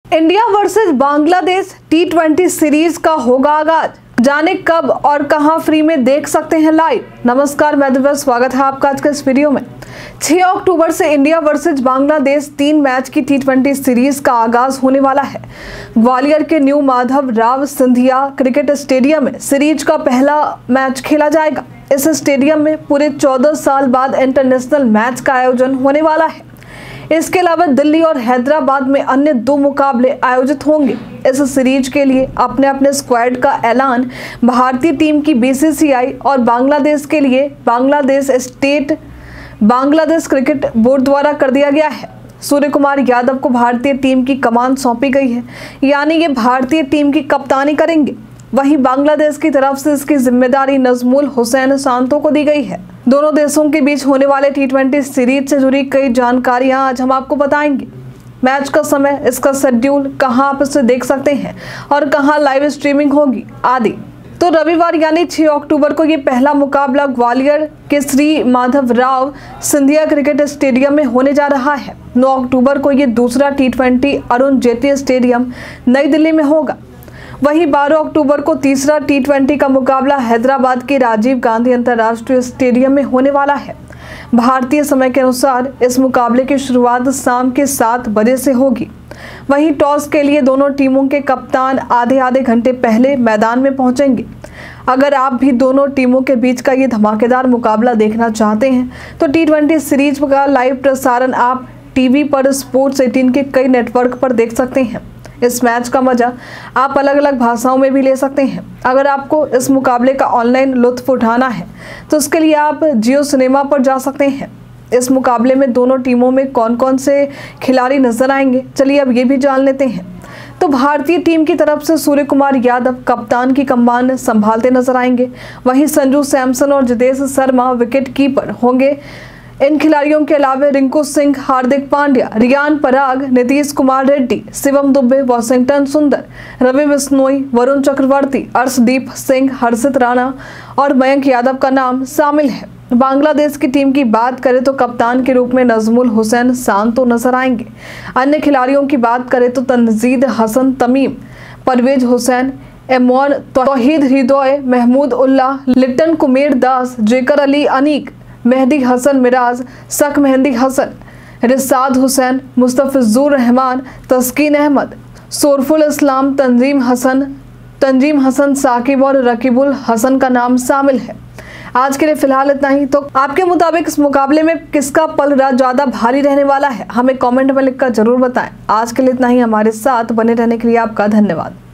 India versus Bangladesh T20 series का होगा आगाज। जाने कब और कहां फ्री में देख सकते हैं लाइव। नमस्कार, मैं दिव्या, स्वागत है आपका आज के इस वीडियो में। 6 अक्टूबर से इंडिया वर्सेस बांग्लादेश 3 मैच की T20 सीरीज का आगाज होने वाला है। ग्वालियर के new Madhav Rao Scindia cricket stadium में सीरीज का पहला मैच खेला जाएगा। इस स्टेडियम में पूरे 14 साल बाद इंटरनेशनल मैच का आयोजन होने वाला है। इसके अलावा दिल्ली और हैदराबाद में अन्य 2 मुकाबले आयोजित होंगे। इस सीरीज के लिए अपने अपने स्क्वाड का ऐलान भारतीय टीम की BCCI और बांग्लादेश के लिए बांग्लादेश क्रिकेट बोर्ड द्वारा कर दिया गया है। सूर्य कुमार यादव को भारतीय टीम की कमान सौंपी गई है, यानी ये भारतीय टीम की कप्तानी करेंगे। वहीं बांग्लादेश की तरफ से इसकी जिम्मेदारी नजमुल हुसैन शांतो को दी गई है। दोनों देशों के बीच होने वाले T20 सीरीज से जुड़ी कई जानकारियां आज हम आपको बताएंगे। मैच का समय, इसका शेड्यूल, कहां आप इसे देख सकते हैं और कहां लाइव स्ट्रीमिंग होगी आदि। तो रविवार यानी 6 अक्टूबर को ये पहला मुकाबला ग्वालियर के श्री माधव राव सिंधिया क्रिकेट स्टेडियम में होने जा रहा है। 9 अक्टूबर को ये दूसरा T20 अरुण जेटली स्टेडियम नई दिल्ली में होगा। वहीं 12 अक्टूबर को तीसरा T20 का मुकाबला हैदराबाद के राजीव गांधी अंतर्राष्ट्रीय स्टेडियम में होने वाला है। भारतीय समय के अनुसार इस मुकाबले की शुरुआत शाम के 7 बजे से होगी। वहीं टॉस के लिए दोनों टीमों के कप्तान आधे घंटे पहले मैदान में पहुंचेंगे। अगर आप भी दोनों टीमों के बीच का ये धमाकेदार मुकाबला देखना चाहते हैं तो T20 सीरीज का लाइव प्रसारण आप टीवी पर स्पोर्ट्स 18 के कई नेटवर्क पर देख सकते हैं। इस मैच का मजा आप अलग अलग भाषाओं में भी ले सकते हैं। अगर आपको इस मुकाबले का ऑनलाइन लुत्फ उठाना है तो उसके लिए आप जियो सिनेमा पर जा सकते हैं। इस मुकाबले में दोनों टीमों में कौन कौन से खिलाड़ी नजर आएंगे, चलिए अब ये भी जान लेते हैं। तो भारतीय टीम की तरफ से सूर्य कुमार यादव कप्तान की कमान संभालते नजर आएंगे। वहीं संजू सैमसन और जितेश शर्मा विकेट कीपर होंगे। इन खिलाड़ियों के अलावा रिंकू सिंह, हार्दिक पांड्या, रियान पराग, नीतीश कुमार रेड्डी, शिवम दुबे, वॉशिंगटन सुंदर, रवि बिश्नोई, वरुण चक्रवर्ती, अर्शदीप सिंह, हर्षित राणा और मयंक यादव का नाम शामिल है। बांग्लादेश की टीम की बात करें तो कप्तान के रूप में नजमुल हुसैन शांतो नजर आएंगे। अन्य खिलाड़ियों की बात करें तो तंजीद हसन तमीम, परवेज हुसैन, एमोन तौहीद हृदय, महमूद उल्लाह, लिट्टन कुमेर दास, जेकर अली अनीक, मेहदी हसन मिराज, शक मेहदी हसन, रिसाद हुसैन, मुस्तफिजुर रहमान, तस्कीन अहमद, सोरफुल इस्लाम, तंजीम हसन साकिब और रकीबुल हसन का नाम शामिल है। आज के लिए फिलहाल इतना ही। तो आपके मुताबिक इस मुकाबले में किसका पलड़ा ज्यादा भारी रहने वाला है, हमें कमेंट में लिखकर जरूर बताएं। आज के लिए इतना ही। हमारे साथ बने रहने के लिए आपका धन्यवाद।